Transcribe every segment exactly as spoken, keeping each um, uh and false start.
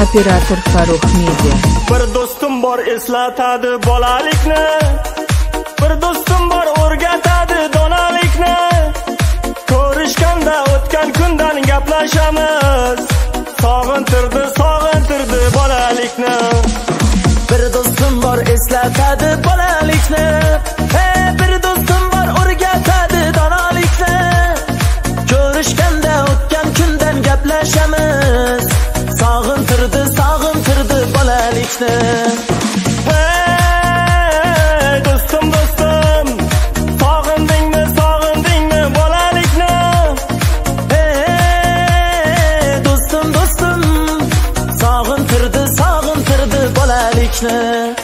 Operator Farruh Media. Bir do'stim bor eslatadi bolalikni, bir do'stim bor o'rgatadi donalikni. Ko'rishganda o'tgan kundan gaplashamiz, sog'intirdi, sog'intirdi bolalikni. Bir do'stim bor eslatadi bolalikni, hey bir do'stim bor o'rgatadi donalikni. Ko'rishganda o'tgan kundan gaplashamiz, sog'intirdi, sog'intirdi bolalikni. Hey do'stim, do'stim, sog'indingmi, sog'indingmi bolalikni? Hey do'stim, do'stim, sog'intirdi, sog'intirdi bolalikni.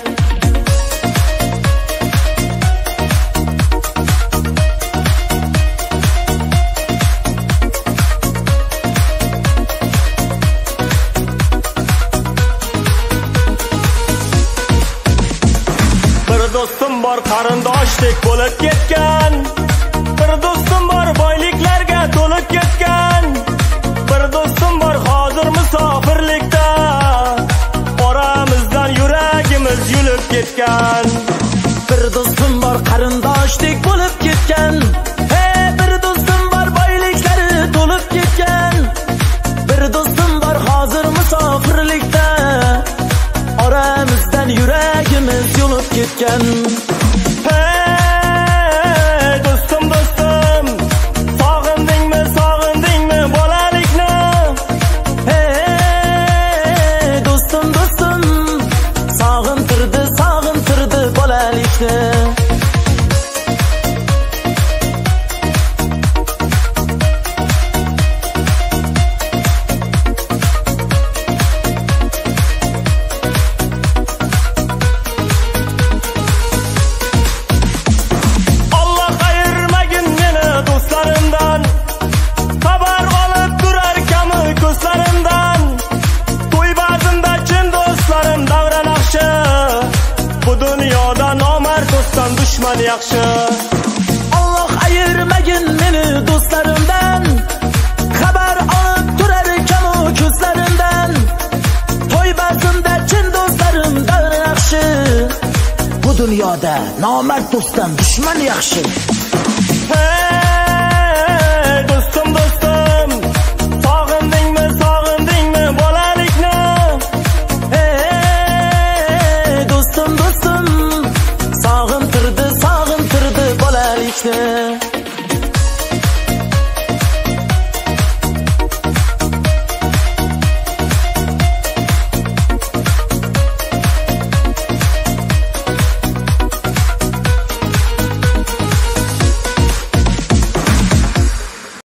Bir do'stim bor qarindoshdek bo'lib ketgan, bir do'stim bor boyliklarga to'lib ketgan, bir do'stim bor hozir musofirlikda, oramizdan yuragimiz yulib ketgan. Bir do'stim bor qarindoshdek bo'lib ketgan, hey bir do'stim bor boyliklari to'lib ketgan, bir do'stim bor hozir musofirlikda, oramizdan yuragimiz yulib ketgan. Hey do'stim, do'stim, sog'indingmi, sog'indingmi bolalikni? Hey do'stim, do'stim, sog'intirdi, sog'intirdi bolalikni. Dushman yaxshi. Alloh ayirmagin meni do'stlarimdan, xabar olib turar ekan-u ko'zlarimdan. To'y bazmda chin do'stlarim davr yaxshi, bu dunyoda nomard do'stdan dushman yaxshi. Hey